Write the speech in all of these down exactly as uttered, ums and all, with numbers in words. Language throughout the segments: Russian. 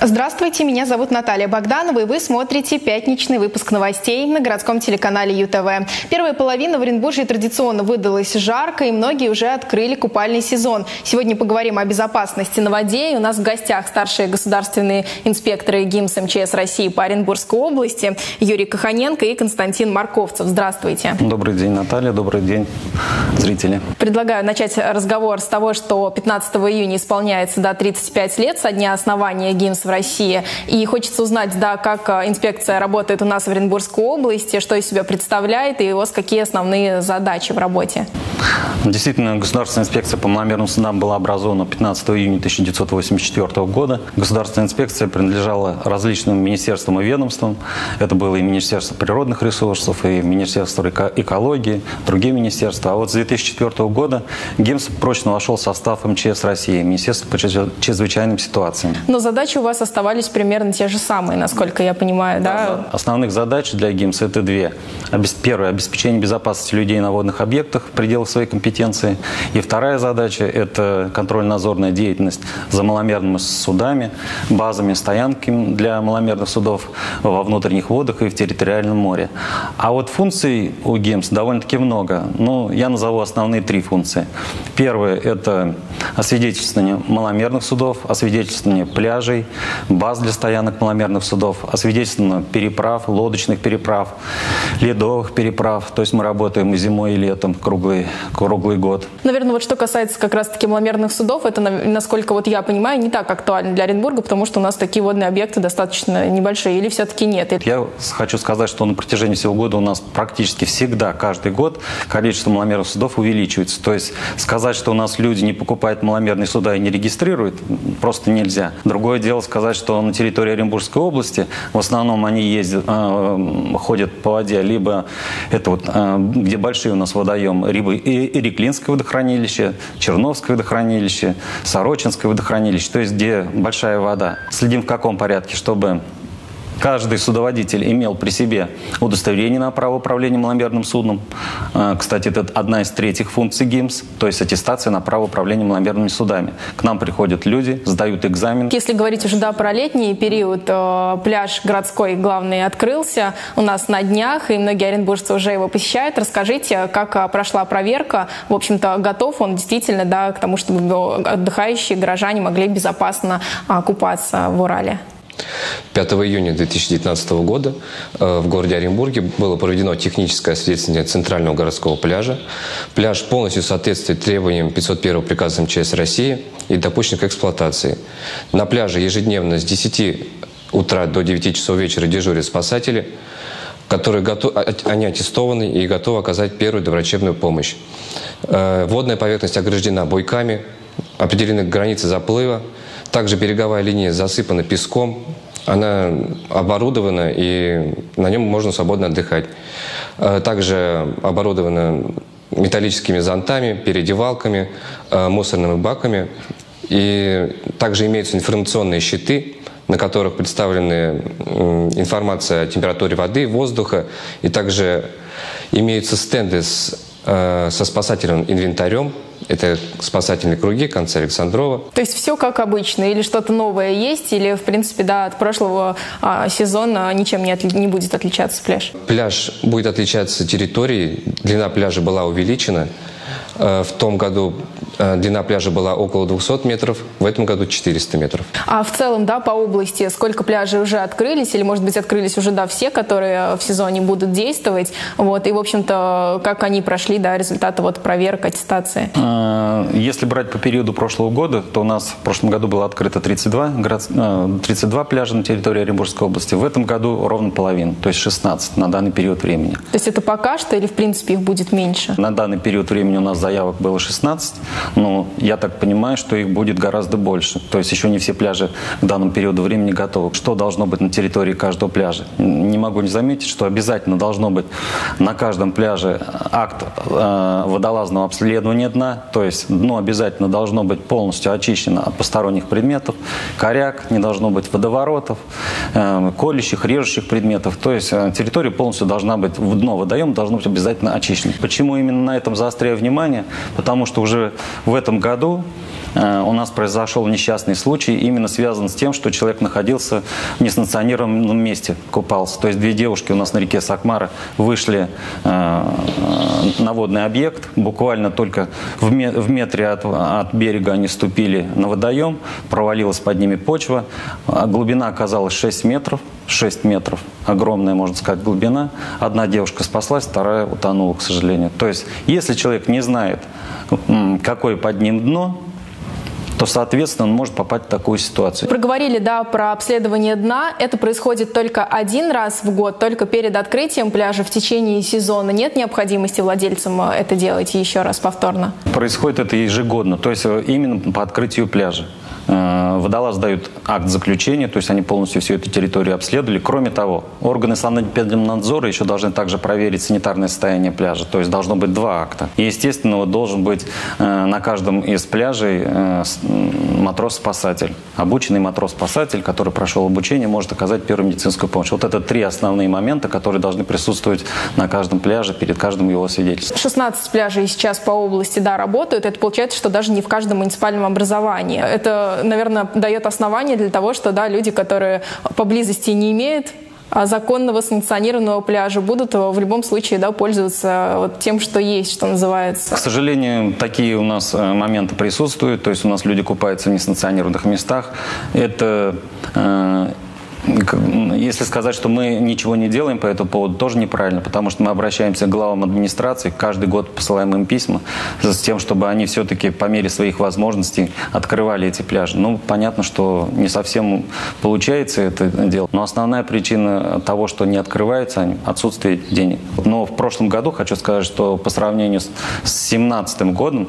Здравствуйте, меня зовут Наталья Богданова, и вы смотрите пятничный выпуск новостей на городском телеканале Ю Тэ Вэ. Первая половина в Оренбурге традиционно выдалась жарко, и многие уже открыли купальный сезон. Сегодня поговорим о безопасности на воде. И у нас в гостях старшие государственные инспекторы ГИМС Эм Че Эс России по Оренбургской области Юрий Каханенко и Константин Марковцев. Здравствуйте. Добрый день, Наталья. Добрый день, зрители. Предлагаю начать разговор с того, что пятнадцатого июня исполняется да, тридцать пять лет со дня основания ГИМС в России. И хочется узнать, да, как инспекция работает у нас в Оренбургской области, что из себя представляет и у вас какие основные задачи в работе. Действительно, Государственная инспекция по маломерным судам была образована пятнадцатого июня тысяча девятьсот восемьдесят четвёртого года. Государственная инспекция принадлежала различным министерствам и ведомствам. Это было и Министерство природных ресурсов, и Министерство экологии, другие министерства. А вот с две тысячи четвёртого года ГИМС прочно вошел в состав Эм Че Эс России, Министерство по чрезвычайным ситуациям. Но задачи у вас оставались примерно те же самые, насколько я понимаю, да? да? Основных задач для ГИМС это две. Первое – обеспечение безопасности людей на водных объектах в пределах своей компетенции. И вторая задача – это контрольно-надзорная деятельность за маломерными судами, базами, стоянками для маломерных судов во внутренних водах и в территориальном море. А вот функций у ГИМС довольно-таки много. Ну, я назову основные три функции. Первое – это освидетельствование маломерных судов, освидетельствование пляжей, баз для стоянок маломерных судов, освидетельствование переправ, лодочных переправ, ледовых переправ. То есть мы работаем и зимой, и летом, круглый, круглый год. Наверное, вот что касается как раз-таки маломерных судов, это, насколько вот я понимаю, не так актуально для Оренбурга, потому что у нас такие водные объекты достаточно небольшие, или все-таки нет? Я хочу сказать, что на протяжении всего года у нас практически всегда, каждый год, количество маломерных судов увеличивается. То есть сказать, что у нас люди не покупают маломерные суда и не регистрируют, просто нельзя. Другое дело сказать, что на территории Оренбургской области в основном они ездят, э, ходят по воде, либо это вот, э, где большие у нас водоемы, либо Иреклинское водохранилище, Черновское водохранилище, Сорочинское водохранилище, то есть где большая вода. Следим в каком порядке, чтобы каждый судоводитель имел при себе удостоверение на право управления маломерным судном. Кстати, это одна из третьих функций ГИМС, то есть аттестация на право управления маломерными судами. К нам приходят люди, сдают экзамен. Если говорить уже да, про летний период, пляж городской главный открылся у нас на днях, и многие оренбуржцы уже его посещают. Расскажите, как прошла проверка? В общем-то, готов он действительно да, к тому, чтобы отдыхающие горожане могли безопасно купаться в Урале? пятого июня две тысячи девятнадцатого года в городе Оренбурге было проведено техническое освещение центрального городского пляжа. Пляж полностью соответствует требованиям пятьсот первого приказа Эм Че Эс России и допущен к эксплуатации. На пляже ежедневно с десяти утра до девяти часов вечера дежурят спасатели, которые готов, они аттестованы и готовы оказать первую доврачебную помощь. Водная поверхность ограждена буйками, определены границы заплыва. Также береговая линия засыпана песком, она оборудована, и на нем можно свободно отдыхать. Также оборудована металлическими зонтами, переодевалками, мусорными баками. И также имеются информационные щиты, на которых представлены информация о температуре воды, воздуха. И также имеются стенды с, со спасательным инвентарем. Это спасательные круги конца Александрова. То есть все как обычно? Или что-то новое есть? Или, в принципе, да, от прошлого а, сезона ничем не, отли... не будет отличаться пляж? Пляж будет отличаться территорией. Длина пляжа была увеличена. В том году длина пляжа была около двухсот метров, в этом году четыреста метров. А в целом, да, по области сколько пляжей уже открылись? Или, может быть, открылись уже, да, все, которые в сезоне будут действовать? Вот, и, в общем-то, как они прошли, да, результаты вот проверок, аттестации? Если брать по периоду прошлого года, то у нас в прошлом году было открыто тридцать два, тридцать два пляжа на территории Оренбургской области. В этом году ровно половина, то есть шестнадцать на данный период времени. То есть это пока что или, в принципе, их будет меньше? На данный период времени у нас заявок было шестнадцать, но я так понимаю, что их будет гораздо больше. То есть еще не все пляжи к данному периоду времени готовы. Что должно быть на территории каждого пляжа? Не могу не заметить, что обязательно должно быть на каждом пляже акт э, водолазного обследования дна, то есть дно обязательно должно быть полностью очищено от посторонних предметов, коряк, не должно быть водоворотов, э, колющих, режущих предметов. То есть э, территория полностью должна быть, дно водоема должно быть обязательно очищено. Почему именно на этом заостряю внимание? Потому что уже в этом году у нас произошел несчастный случай, именно связан с тем, что человек находился в несанкционированном месте, купался. То есть две девушки у нас на реке Сакмара вышли э, на водный объект, буквально только в, ме в метре от, от берега они ступили на водоем, провалилась под ними почва, а глубина оказалась шесть метров. шесть метров, огромная, можно сказать, глубина. Одна девушка спаслась, вторая утонула, к сожалению. То есть, если человек не знает, какое под ним дно, то, соответственно, он может попасть в такую ситуацию. Проговорили, да, про обследование дна. Это происходит только один раз в год, только перед открытием пляжа в течение сезона. Нет необходимости владельцам это делать еще раз повторно? Происходит это ежегодно, то есть именно по открытию пляжа. Водолаз дают акт заключения, то есть они полностью всю эту территорию обследовали. Кроме того, органы санэпидемнадзора еще должны также проверить санитарное состояние пляжа, то есть должно быть два акта. И, естественно, вот должен быть на каждом из пляжей матрос-спасатель. Обученный матрос-спасатель, который прошел обучение, может оказать первую медицинскую помощь. Вот это три основные момента, которые должны присутствовать на каждом пляже, перед каждым его свидетельством. шестнадцать пляжей сейчас по области, да, работают. Это получается, что даже не в каждом муниципальном образовании. Это, наверное, дает основание для того, что, да, люди, которые поблизости не имеют законного санкционированного пляжа, будут в любом случае, да, пользоваться вот тем, что есть, что называется. К сожалению, такие у нас моменты присутствуют, то есть у нас люди купаются в несанкционированных местах. Это э, Если сказать, что мы ничего не делаем по этому поводу, тоже неправильно, потому что мы обращаемся к главам администрации, каждый год посылаем им письма с тем, чтобы они все-таки по мере своих возможностей открывали эти пляжи. Ну, понятно, что не совсем получается это делать, но основная причина того, что не открываются они, отсутствие денег. Но в прошлом году, хочу сказать, что по сравнению с две тысячи семнадцатым годом,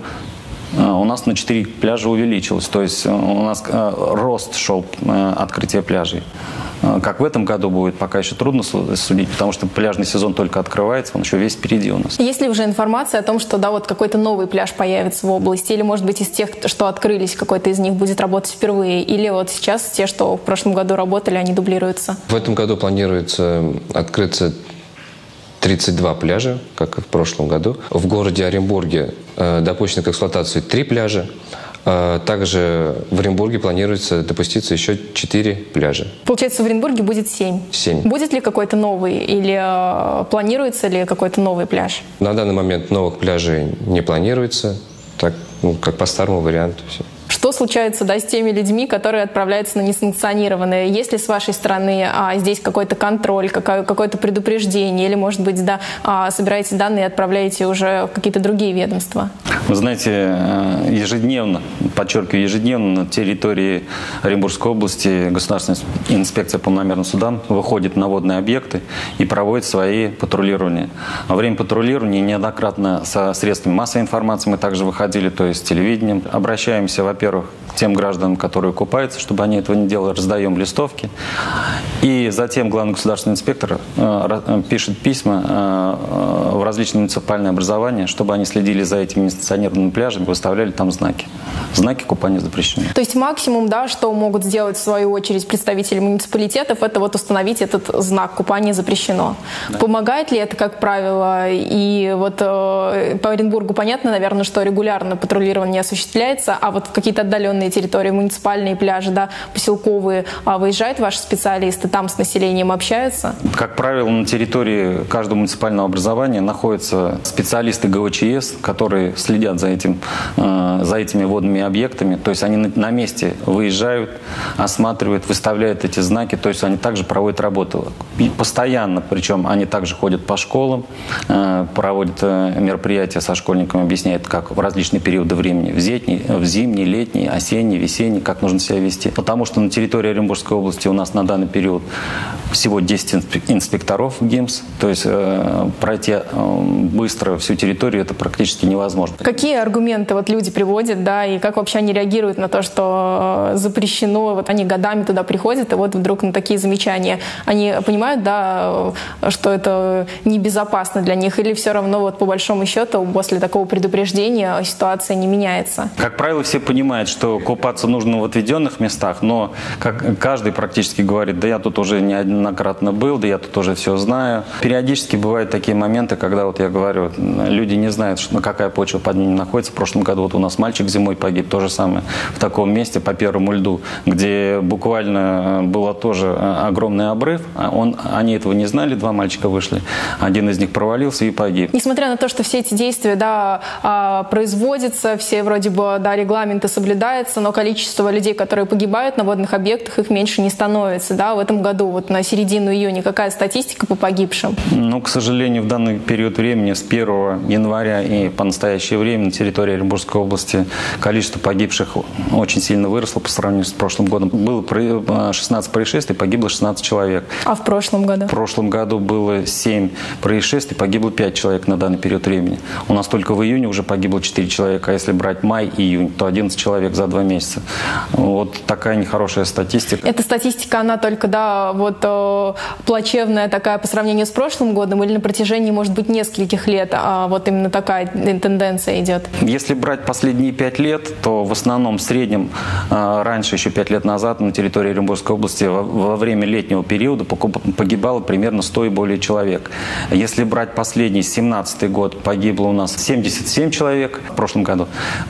у нас на четыре пляжа увеличилось, то есть у нас рост шел открытия пляжей. Как в этом году будет, пока еще трудно судить, потому что пляжный сезон только открывается, он еще весь впереди у нас. Есть ли уже информация о том, что, да, вот какой-то новый пляж появится в области, или, может быть, из тех, что открылись, какой-то из них будет работать впервые, или вот сейчас те, что в прошлом году работали, они дублируются? В этом году планируется открыться тридцать два пляжа, как и в прошлом году. В городе Оренбурге э, допущены к эксплуатации три пляжа. Э, также в Оренбурге планируется допуститься еще четыре пляжа. Получается, в Оренбурге будет семь. семь. Будет ли какой-то новый или э, планируется ли какой-то новый пляж? На данный момент новых пляжей не планируется, так, ну, как по старому варианту. Все. Что случается, да, с теми людьми, которые отправляются на несанкционированные? Есть ли с вашей стороны а, здесь какой-то контроль, какое-то предупреждение? Или, может быть, да, а, собираете данные и отправляете уже в какие-то другие ведомства? Вы знаете, ежедневно, подчеркиваю, ежедневно на территории Оренбургской области Государственная инспекция по маломерным судам выходит на водные объекты и проводит свои патрулирования. Во время патрулирования неоднократно со средствами массовой информации мы также выходили, то есть телевидением. Обращаемся, во-первых, к тем гражданам, которые купаются, чтобы они этого не делали, раздаем листовки. И затем главный государственный инспектор э, пишет письма э, в различные муниципальные образования, чтобы они следили за этими несанкционированными пляжами, выставляли там знаки. Знаки купания запрещены. То есть максимум, да, что могут сделать в свою очередь представители муниципалитетов, это вот установить этот знак «Купание запрещено». Да. Помогает ли это, как правило? И вот э, по Оренбургу понятно, наверное, что регулярно патрулирование осуществляется, а вот в какие-то отдаленные территории, муниципальные пляжи, да, поселковые, а выезжают ваши специалисты, там с населением общаются? Как правило, на территории каждого муниципального образования находятся специалисты ГОЧС, которые следят за, этим, э, за этими водными объектами. То есть они на, на месте выезжают, осматривают, выставляют эти знаки. То есть они также проводят работу. И постоянно, причем они также ходят по школам, э, проводят э, мероприятия со школьниками, объясняют, как в различные периоды времени, в зимний, в зимний, летний, осенний, весенний, как нужно себя вести. Потому что на территории Оренбургской области у нас на данный период всего десять инспекторов ГИМС, то есть э, пройти э, быстро всю территорию это практически невозможно. Какие аргументы вот люди приводят, да, и как вообще они реагируют на то, что э, запрещено, вот они годами туда приходят, и вот вдруг на такие замечания. Они понимают, да, что это небезопасно для них, или все равно вот по большому счету после такого предупреждения ситуация не меняется? Как правило, все понимают, что купаться нужно в отведенных местах, но как каждый практически говорит, да я тут уже неоднократно был, да я тут уже все знаю. Периодически бывают такие моменты, когда вот я говорю, люди не знают, что, какая почва под ними находится. В прошлом году вот у нас мальчик зимой погиб, то же самое, в таком месте по первому льду, где буквально было тоже огромный обрыв. Он, они этого не знали, два мальчика вышли, один из них провалился и погиб. Несмотря на то, что все эти действия, да, производятся, все вроде бы, да, регламенты соблюдаются, но количество людей, которые погибают на водных объектах, их меньше не становится, да, в этом году, вот на середину июня, какая статистика по погибшим? Ну, к сожалению, в данный период времени, с первого января и по настоящее время на территории Оренбургской области количество погибших очень сильно выросло по сравнению с прошлым годом. Было шестнадцать происшествий, погибло шестнадцать человек. А в прошлом году? В прошлом году было семь происшествий, погибло пять человек на данный период времени. У нас только в июне уже погибло четыре человека, а если брать май и июнь, то одиннадцать человек за два месяца. Вот такая нехорошая статистика. Эта статистика, она только, да, вот э, плачевная такая по сравнению с прошлым годом или на протяжении, может быть, нескольких лет, а вот именно такая тенденция идет? Если брать последние пять лет, то в основном в среднем э, раньше, еще пять лет назад, на территории Оренбургской области во, во время летнего периода погибало примерно сто и более человек. Если брать последний, семнадцатый год, погибло у нас семьдесят семь человек в прошлом году.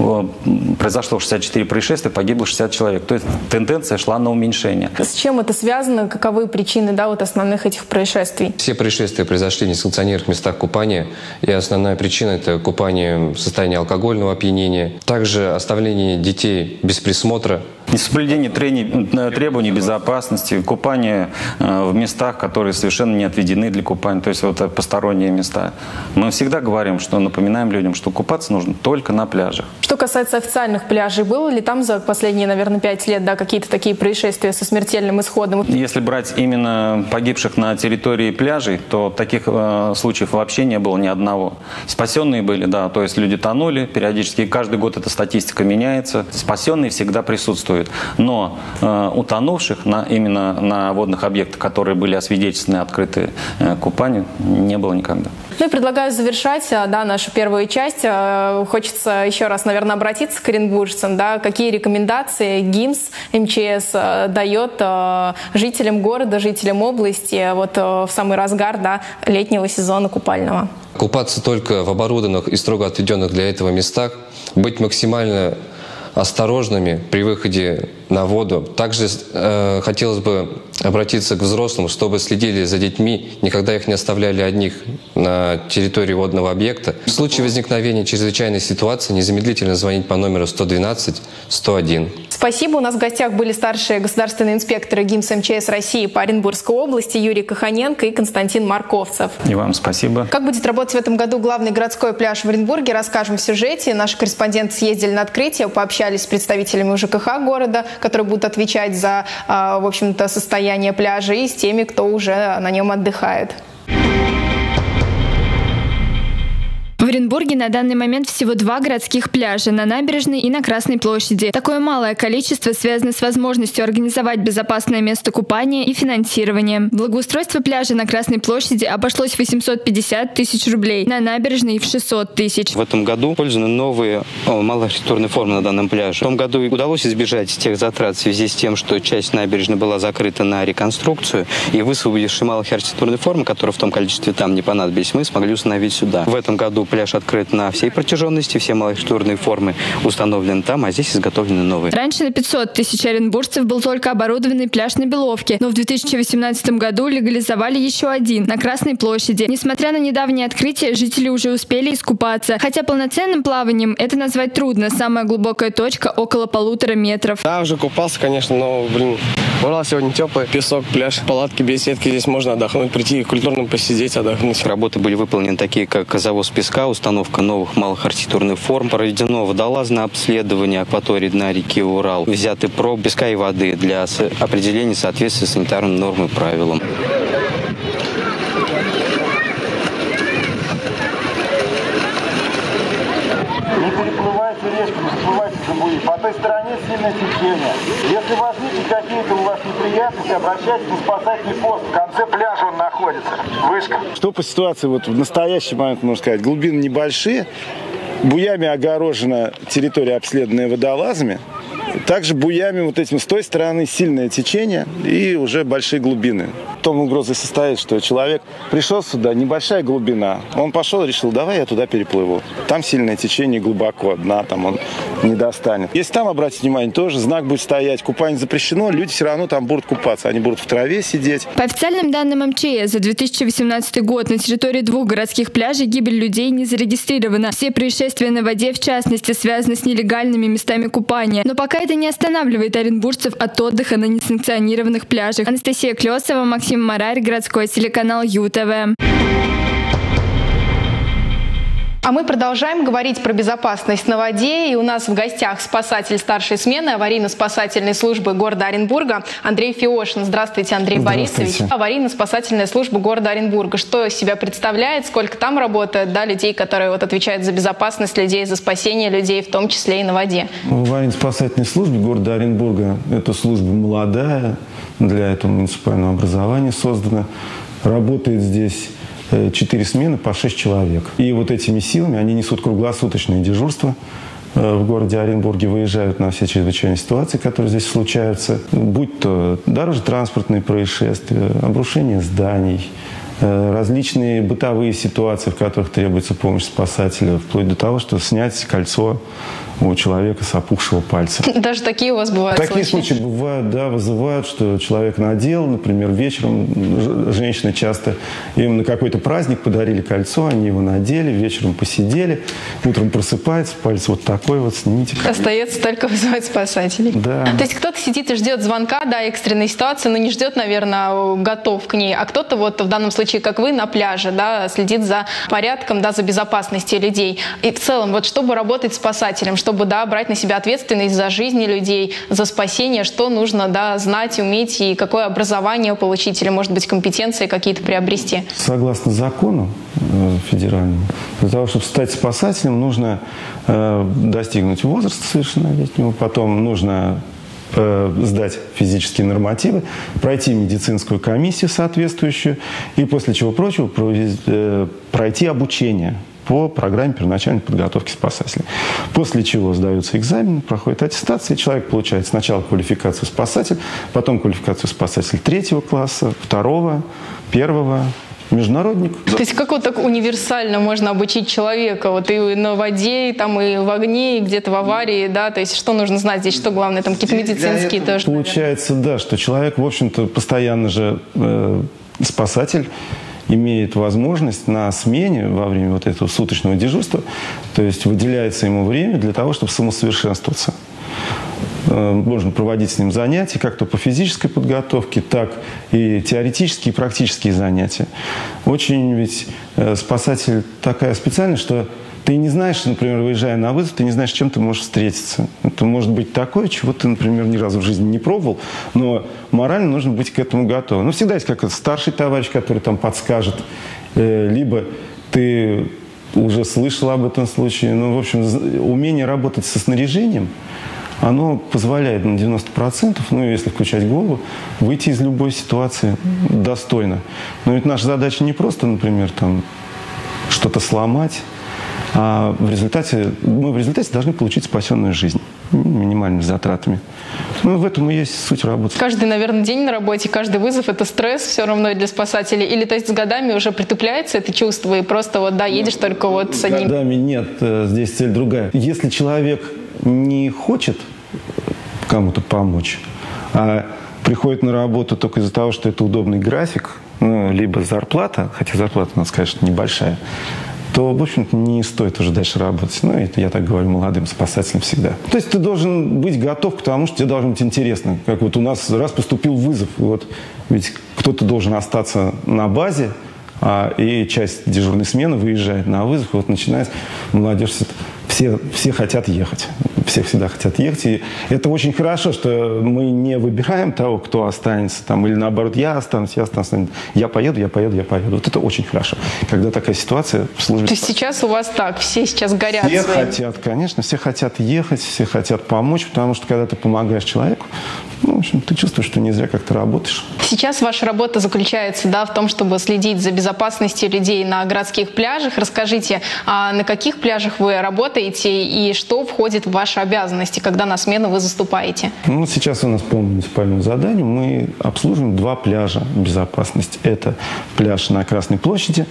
Произошло шестьдесят четыре происшествия, погибло шестьдесят человек. То есть тенденция шла на уменьшение. С чем это связано? Каковы причины, да, вот основных этих происшествий? Все происшествия произошли в несанкционированных местах купания. И основная причина – это купание в состоянии алкогольного опьянения. Также оставление детей без присмотра. Несоблюдение требований безопасности, купание в местах, которые совершенно не отведены для купания, то есть вот посторонние места. Мы всегда говорим, что напоминаем людям, что купаться нужно только на пляжах. Что касается официальных пляжей, было ли там за последние, наверное, пять лет, да, какие-то такие происшествия со смертельным исходом? Если брать именно погибших на территории пляжей, то таких э, случаев вообще не было ни одного. Спасенные были, да, то есть люди тонули периодически, каждый год эта статистика меняется. Спасенные всегда присутствуют. Но э, утонувших на, именно на водных объектах, которые были освидетельствованы, открыты э, купанию, не было никогда. Ну и предлагаю завершать, да, нашу первую часть. Хочется еще раз, наверное, обратиться к оренбуржцам, да, какие рекомендации ГИМС, МЧС дает жителям города, жителям области вот в самый разгар, да, летнего сезона купального. Купаться только в оборудованных и строго отведенных для этого местах, быть максимально осторожными при выходе на воду. Также э, хотелось бы обратиться к взрослым, чтобы следили за детьми, никогда их не оставляли одних на территории водного объекта. В случае возникновения чрезвычайной ситуации незамедлительно звонить по номеру сто двенадцать сто один. Спасибо. У нас в гостях были старшие государственные инспекторы ГИМС МЧС России по Оренбургской области Юрий Каханенко и Константин Марковцев. И вам спасибо. Как будет работать в этом году главный городской пляж в Оренбурге, расскажем в сюжете. Наши корреспонденты съездили на открытие, пообщались с представителями ЖКХ города, которые будут отвечать за, в общем-то, состояние пляжа, и с теми, кто уже на нем отдыхает. В Оренбурге на данный момент всего два городских пляжа – на Набережной и на Красной площади. Такое малое количество связано с возможностью организовать безопасное место купания и финансированием. Благоустройство пляжа на Красной площади обошлось в восемьсот пятьдесят тысяч рублей, на Набережной – в шестьсот тысяч. В этом году использованы новые о, малоархитектурные формы на данном пляже. В том году удалось избежать тех затрат в связи с тем, что часть набережной была закрыта на реконструкцию, и высвободившие малых архитектурные формы, которые в том количестве там не понадобились, мы смогли установить сюда. В этом году пляж открыт на всей протяженности, все малоархитектурные формы установлены там, а здесь изготовлены новые. Раньше на пятьсот тысяч оренбуржцев был только оборудованный пляж на Беловке, но в две тысячи восемнадцатом году легализовали еще один на Красной площади. Несмотря на недавнее открытие, жители уже успели искупаться. Хотя полноценным плаванием это назвать трудно. Самая глубокая точка около полутора метров. Да, уже купался, конечно, но, блин, Урал сегодня теплый, песок, пляж, палатки, беседки. Здесь можно отдохнуть, прийти культурно посидеть, отдохнуть. Работы были выполнены такие, как завоз песка, установка новых малых архитектурных форм, проведено водолазное обследование акватории дна реки Урал, взяты проб песка и воды для определения соответствия санитарным нормам и правилам. Не переплывайте речку, не всплывайте за буи. По той стороне сильное течение. Если возникнут какие-то у вас неприятности, обращайтесь на спасательный пост. В конце пляжа он находится. Вышка. Что по ситуации вот в настоящий момент, можно сказать, глубины небольшие, буями огорожена территория, обследованная водолазами. Также буями вот этим с той стороны сильное течение и уже большие глубины. В том угроза состоит, что человек пришел сюда, небольшая глубина. Он пошел, решил, давай я туда переплыву. Там сильное течение, глубоко, дна там он не достанет. Если там, обратите внимание, тоже знак будет стоять, купание запрещено, люди все равно там будут купаться. Они будут в траве сидеть. По официальным данным эм че эс, за две тысячи восемнадцатый год на территории двух городских пляжей гибель людей не зарегистрирована. Все происшествия на воде, в частности, связаны с нелегальными местами купания. Но пока это не останавливает оренбуржцев от отдыха на несанкционированных пляжах. Анастасия Клесова, Максим Марарь, городской телеканал ю тэ вэ. А мы продолжаем говорить про безопасность на воде. И у нас в гостях спасатель старшей смены аварийно-спасательной службы города Оренбурга Андрей Фиошин. Здравствуйте, Андрей Борисович. Аварийно-спасательная служба города Оренбурга. Что из себя представляет? Сколько там работает, да, людей, которые вот отвечают за безопасность людей, за спасение людей, в том числе и на воде? В аварийно-спасательной службе города Оренбурга эта служба молодая, для этого муниципального образования создана. Работает здесь четыре смены по шесть человек. И вот этими силами они несут круглосуточные дежурства в городе Оренбурге, выезжают на все чрезвычайные ситуации, которые здесь случаются, будь то дорожно-транспортные происшествия, обрушение зданий, различные бытовые ситуации, в которых требуется помощь спасателя, вплоть до того, что снять кольцо у человека с опухшего пальца. Даже такие у вас бывают Такие случаи? случаи бывают, да, вызывают, что человек надел, например, вечером, женщины часто, им на какой-то праздник подарили кольцо, они его надели, вечером посидели, утром просыпается, палец вот такой вот, снимите. Остается только вызывать спасателей. Да. То есть кто-то сидит и ждет звонка, да, экстренной ситуации, но не ждет, наверное, готов к ней, а кто-то вот в данном случае, как вы, на пляже, да, следит за порядком, да, за безопасностью людей. И в целом, вот чтобы работать спасателем, чтобы, да, брать на себя ответственность за жизни людей, за спасение, что нужно, да, знать, уметь и какое образование получить или, может быть, компетенции какие-то приобрести? Согласно закону э, федеральному, для того, чтобы стать спасателем, нужно э, достигнуть возраста совершеннолетнего, потом нужно э, сдать физические нормативы, пройти медицинскую комиссию соответствующую и, после чего прочего, провести, э, пройти обучение по программе первоначальной подготовки спасателей. После чего сдаются экзамены, проходит аттестация, и человек получает сначала квалификацию спасатель, потом квалификацию спасатель третьего класса, второго, первого, международник. То есть как вот так универсально можно обучить человека? Вот и на воде, и, там, и в огне, и где-то в аварии, да? То есть что нужно знать здесь? Что главное? Там какие-то медицинские тоже? Получается, да, что человек, в общем-то, постоянно же э, спасатель, имеет возможность на смене во время вот этого суточного дежурства, то есть выделяется ему время для того, чтобы самосовершенствоваться. Можно проводить с ним занятия, как то по физической подготовке, так и теоретические и практические занятия. Очень ведь спасатель такая специальность, что ты не знаешь, например, выезжая на вызов, ты не знаешь, с чем ты можешь встретиться. Это может быть такое, чего ты, например, ни разу в жизни не пробовал, но морально нужно быть к этому готовым. Ну, всегда есть какой-то старший товарищ, который там подскажет, либо ты уже слышал об этом случае. Ну, в общем, умение работать со снаряжением, оно позволяет на девяносто процентов, ну, если включать голову, выйти из любой ситуации достойно. Но ведь наша задача не просто, например, там что-то сломать, а в результате, мы в результате должны получить спасенную жизнь минимальными затратами. Ну, в этом и есть суть работы. Каждый, наверное, день на работе, каждый вызов – это стресс все равно для спасателей? Или, то есть, с годами уже притупляется это чувство, и просто вот, да, едешь только вот с одним? С годами нет, здесь цель другая. Если человек не хочет кому-то помочь, а приходит на работу только из-за того, что это удобный график, ну, либо зарплата, хотя зарплата, надо сказать, что небольшая, то, в общем-то, не стоит уже дальше работать. Ну, это я так говорю молодым спасателям всегда. То есть ты должен быть готов к тому, что тебе должно быть интересно. Как вот у нас раз поступил вызов, вот, ведь кто-то должен остаться на базе, а, и часть дежурной смены выезжает на вызов, и вот начинает молодежь, все, все хотят ехать. Все всегда хотят ехать. И это очень хорошо, что мы не выбираем того, кто останется, там, или наоборот, я останусь, я останусь. Я поеду, я поеду, я поеду. Вот это очень хорошо, когда такая ситуация в службе. То есть сейчас у вас так, все сейчас горят? Все своим. хотят, конечно, все хотят ехать, все хотят помочь, потому что когда ты помогаешь человеку, Ну, в общем, ты чувствуешь, что не зря как-то работаешь. Сейчас ваша работа заключается, да, в том, чтобы следить за безопасностью людей на городских пляжах. Расскажите, а на каких пляжах вы работаете и что входит в ваши обязанности, когда на смену вы заступаете? Ну, сейчас у нас по муниципальному заданию мы обслуживаем два пляжа безопасности. Это пляж на Красной площади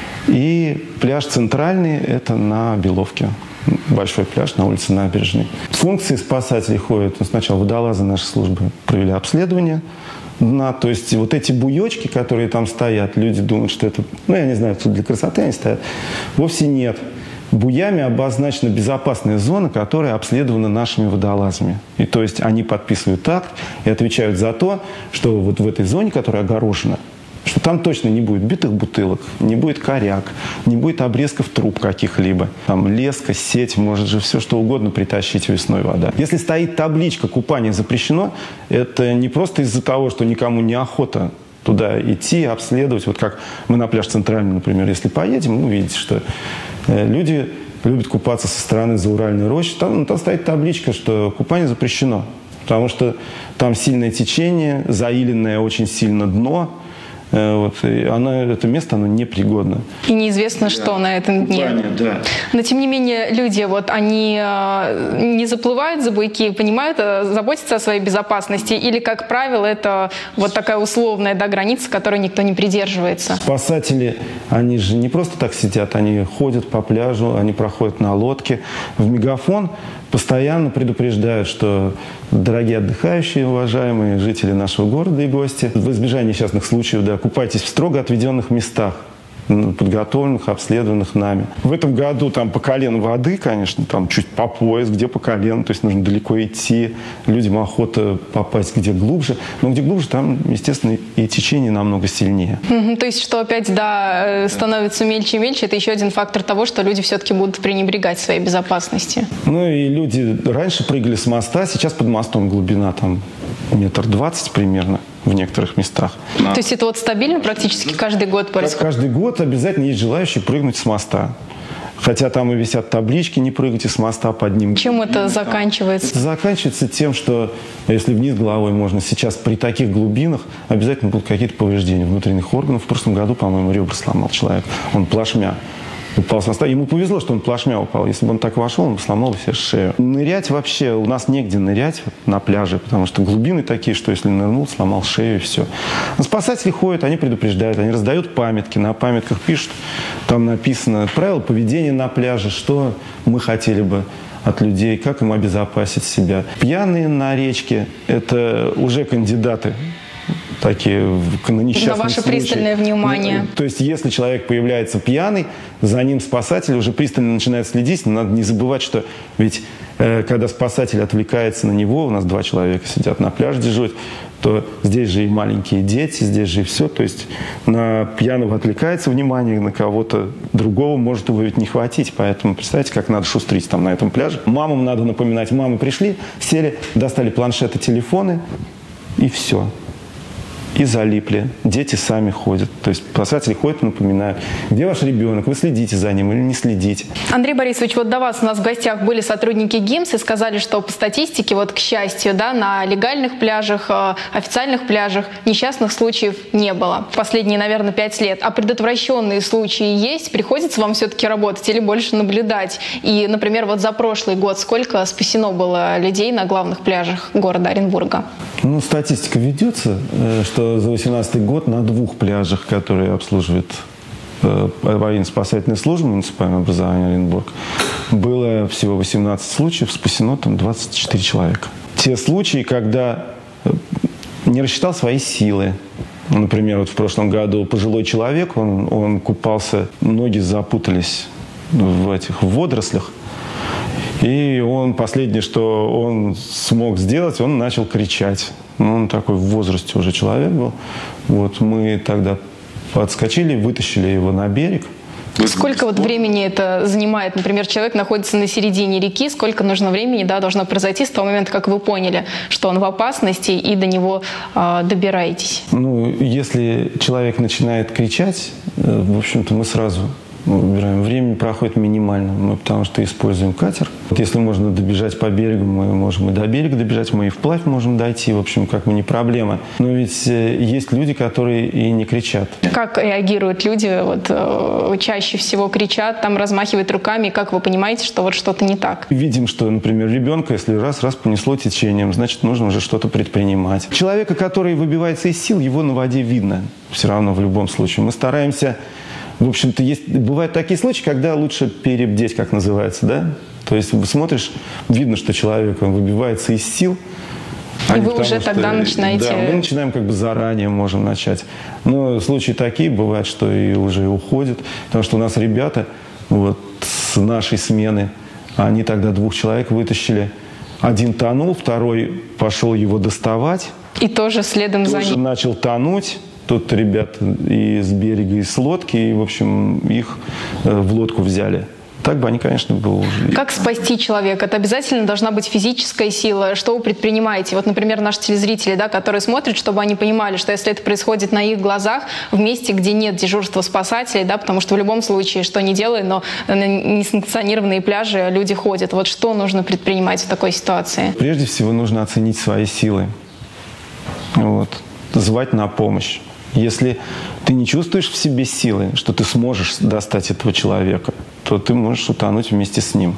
и пляж центральный, это на Беловке. Большой пляж на улице Набережной. Функции спасателей ходят. Сначала водолазы нашей службы провели обследование дна. То есть вот эти буечки, которые там стоят, люди думают, что это, ну, я не знаю, тут для красоты они стоят. Вовсе нет. Буями обозначена безопасная зона, которая обследована нашими водолазами. И то есть они подписывают акт и отвечают за то, что вот в этой зоне, которая огорожена, что там точно не будет битых бутылок, не будет коряк, не будет обрезков труб каких-либо. Там леска, сеть, может же все что угодно притащить весной вода. Если стоит табличка «Купание запрещено», это не просто из-за того, что никому не охота туда идти, обследовать. Вот как мы на пляж Центральный, например, если поедем, вы увидите, что люди любят купаться со стороны Зауральной рощи. Там, ну, там стоит табличка, что купание запрещено, потому что там сильное течение, заиленное очень сильно дно. Вот, и она, это место, оно непригодно. И неизвестно, да, что на этом дне. Купание, да. Но, тем не менее, люди, вот, они э, не заплывают за буйки, понимают, э, заботятся о своей безопасности? Или, как правило, это вот такая условная, да, граница, которой никто не придерживается? Спасатели, они же не просто так сидят, они ходят по пляжу, они проходят на лодке. В мегафон постоянно предупреждают, что, дорогие отдыхающие, уважаемые жители нашего города и гости, в избежание несчастных случаев, да, купайтесь в строго отведенных местах, подготовленных, обследованных нами. В этом году там по колено воды, конечно, там чуть по пояс, где по колено, то есть нужно далеко идти, людям охота попасть где глубже, но где глубже, там, естественно, и течение намного сильнее. Mm-hmm. То есть, что опять, да, становится мельче и мельче, это еще один фактор того, что люди все-таки будут пренебрегать своей безопасности. Ну и люди раньше прыгали с моста, сейчас под мостом глубина там метр двадцать примерно в некоторых местах. То есть это вот стабильно практически каждый год происходит? Каждый год обязательно есть желающие прыгнуть с моста. Хотя там и висят таблички «Не прыгайте с моста под ним». Чем это заканчивается? Это заканчивается тем, что если вниз головой можно, сейчас при таких глубинах обязательно будут какие-то повреждения внутренних органов. В прошлом году, по-моему, ребра сломал человек. Он плашмя упал с моста. Ему повезло, что он плашмя упал. Если бы он так вошел, он бы сломал бы себе шею. Нырять вообще, у нас негде нырять на пляже, потому что глубины такие, что если нырнул, сломал шею и все. Но спасатели ходят, они предупреждают, они раздают памятки. На памятках пишут, там написано правила поведения на пляже, что мы хотели бы от людей, как им обезопасить себя. Пьяные на речке – это уже кандидаты такие на несчастные На ваше случаи. Пристальное внимание. Ну, то есть, если человек появляется пьяный, за ним спасатель уже пристально начинает следить. Но надо не забывать, что ведь э, когда спасатель отвлекается на него, у нас два человека сидят на пляже дежурят, то здесь же и маленькие дети, здесь же и все. То есть на пьяного отвлекается внимание, на кого-то другого может увидеть не хватить. Поэтому представьте, как надо шустрить там на этом пляже. Мамам надо напоминать. Мамы пришли, сели, достали планшеты, телефоны и все. И залипли. Дети сами ходят. То есть спасатели ходят и напоминают, где ваш ребенок, вы следите за ним или не следите. Андрей Борисович, вот до вас у нас в гостях были сотрудники ГИМС и сказали, что по статистике, вот к счастью, да, на легальных пляжах, официальных пляжах несчастных случаев не было. Последние, наверное, пять лет. А предотвращенные случаи есть? Приходится вам все-таки работать или больше наблюдать? И, например, вот за прошлый год сколько спасено было людей на главных пляжах города Оренбурга? Ну, статистика ведется, что за две тысячи восемнадцатый год на двух пляжах, которые обслуживает э, аварийно-спасательная служба муниципального образования Оренбург, было всего восемнадцать случаев, спасено там двадцать четыре человека. Те случаи, когда не рассчитал свои силы. Например, вот в прошлом году пожилой человек, он, он купался, ноги запутались в этих водорослях. И он, последнее, что он смог сделать, он начал кричать. Ну, он такой в возрасте уже человек был. Вот мы тогда подскочили, вытащили его на берег. Сколько вот времени это занимает? Например, человек находится на середине реки. Сколько нужно времени, да, должно произойти с того момента, как вы поняли, что он в опасности, и до него э, добираетесь? Ну, если человек начинает кричать, в общем-то, мы сразу мы выбираем. Времени проходит минимально, мы потому что используем катер. Вот если можно добежать по берегу, мы можем и до берега добежать, мы и вплавь можем дойти, в общем, как бы не проблема. Но ведь есть люди, которые и не кричат. Как реагируют люди? Вот, э, чаще всего кричат, там размахивают руками. Как вы понимаете, что вот что-то не так? Видим, что, например, ребенка, если раз-раз понесло течением, значит, нужно уже что-то предпринимать. Человека, который выбивается из сил, его на воде видно. Все равно в любом случае. Мы стараемся... В общем-то, есть, бывают такие случаи, когда лучше перебдеть, как называется, да? То есть смотришь, видно, что человек он выбивается из сил. И вы уже тогда что, начинаете... Да, мы начинаем как бы заранее, можем начать. Но случаи такие бывают, что и уже уходят. Потому что у нас ребята вот, с нашей смены, они тогда двух человек вытащили. Один тонул, второй пошел его доставать. И тоже следом тоже за ним. начал тонуть. Тут ребят из берега, из лодки, и, в общем, их в лодку взяли. Так бы они, конечно, бы уже... Как спасти человека? Это обязательно должна быть физическая сила. Что вы предпринимаете? Вот, например, наши телезрители, да, которые смотрят, чтобы они понимали, что если это происходит на их глазах, в месте, где нет дежурства спасателей, да, потому что в любом случае, что ни делай, но на несанкционированные пляжи люди ходят. Вот что нужно предпринимать в такой ситуации? Прежде всего, нужно оценить свои силы. Вот. Звать на помощь. Если ты не чувствуешь в себе силы, что ты сможешь достать этого человека, то ты можешь утонуть вместе с ним.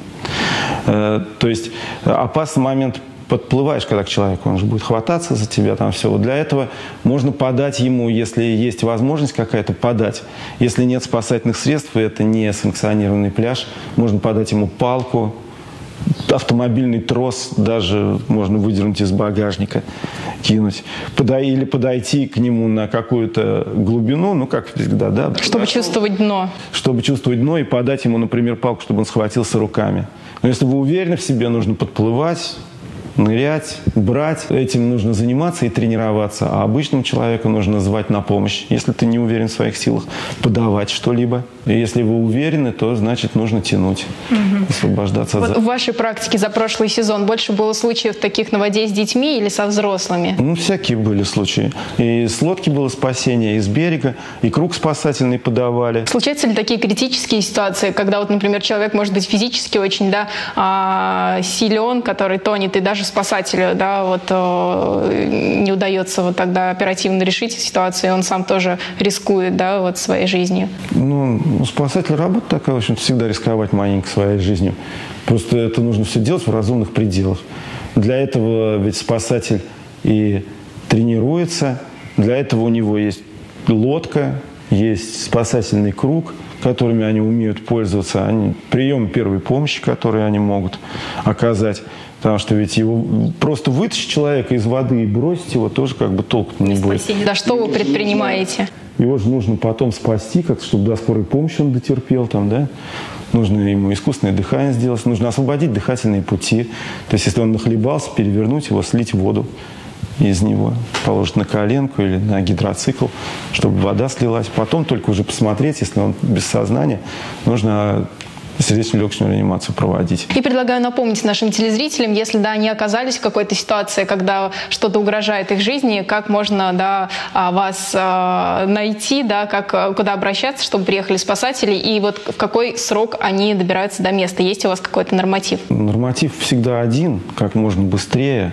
Э, то есть опасный момент подплываешь, когда к человеку, он же будет хвататься за тебя, там все. Вот для этого можно подать ему, если есть возможность какая-то, подать. Если нет спасательных средств, и это не санкционированный пляж, можно подать ему палку, автомобильный трос даже можно выдернуть из багажника, кинуть. Подай, или подойти к нему на какую-то глубину, ну, как всегда, да. Чтобы подошел, чувствовать дно. Чтобы чувствовать дно и подать ему, например, палку, чтобы он схватился руками. Но если вы уверены в себе, нужно подплывать, нырять, брать. Этим нужно заниматься и тренироваться. А обычному человеку нужно звать на помощь. Если ты не уверен в своих силах, подавать что-либо. И если вы уверены, то значит нужно тянуть, угу. освобождаться. Вот в вашей практике за прошлый сезон больше было случаев таких на воде с детьми или со взрослыми? Ну, всякие были случаи. И с лодки было спасение, и с берега, и круг спасательный подавали. Случаются ли такие критические ситуации, когда, вот, например, человек может быть физически очень да, силен, который тонет, и даже спасателю да, вот, не удается вот тогда оперативно решить ситуацию, и он сам тоже рискует да, вот, своей жизнью? Ну, у спасателя работа такая, в общем, всегда рисковать маленько своей жизнью. Просто это нужно все делать в разумных пределах. Для этого ведь спасатель и тренируется, для этого у него есть лодка, есть спасательный круг, которыми они умеют пользоваться, они, приемы первой помощи, которые они могут оказать. Потому что ведь его просто вытащить человека из воды и бросить его тоже как бы толку не будет. Да что вы предпринимаете? Его же нужно потом спасти, как чтобы до скорой помощи он дотерпел. Там, да? Нужно ему искусственное дыхание сделать, нужно освободить дыхательные пути. То есть если он нахлебался, перевернуть его, слить воду из него, положить на коленку или на гидроцикл, чтобы вода слилась. Потом только уже посмотреть, если он без сознания, нужно сердечно-легочную реанимацию проводить. И предлагаю напомнить нашим телезрителям, если да, они оказались в какой-то ситуации, когда что-то угрожает их жизни, как можно да, вас найти, да, как, куда обращаться, чтобы приехали спасатели, и вот в какой срок они добираются до места. Есть у вас какой-то норматив? Норматив всегда один, как можно быстрее.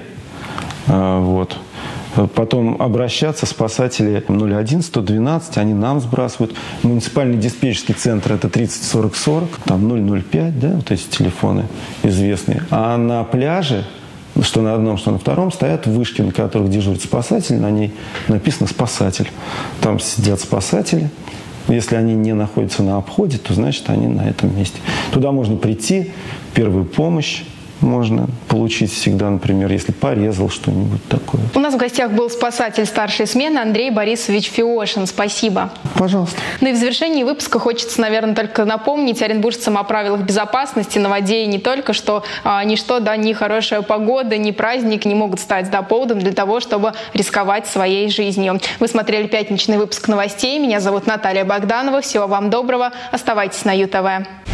Вот. Потом обращаться, спасатели ноль один сто двенадцать, они нам сбрасывают. Муниципальный диспетчерский центр – это тридцать сорок сорок, там ноль ноль пять, да, вот эти телефоны известные. А на пляже, что на одном, что на втором, стоят вышки, на которых дежурит спасатель, на ней написано «спасатель». Там сидят спасатели. Если они не находятся на обходе, то значит они на этом месте. Туда можно прийти, первую помощь можно получить всегда, например, если порезал что-нибудь такое. У нас в гостях был спасатель старшей смены Андрей Борисович Фиошин. Спасибо. Пожалуйста. Ну и в завершении выпуска хочется, наверное, только напомнить оренбуржцам о правилах безопасности на воде, и не только, что а, ничто, да, ни хорошая погода, ни праздник не могут стать да, поводом для того, чтобы рисковать своей жизнью. Вы смотрели пятничный выпуск новостей. Меня зовут Наталья Богданова. Всего вам доброго. Оставайтесь на ЮТВ.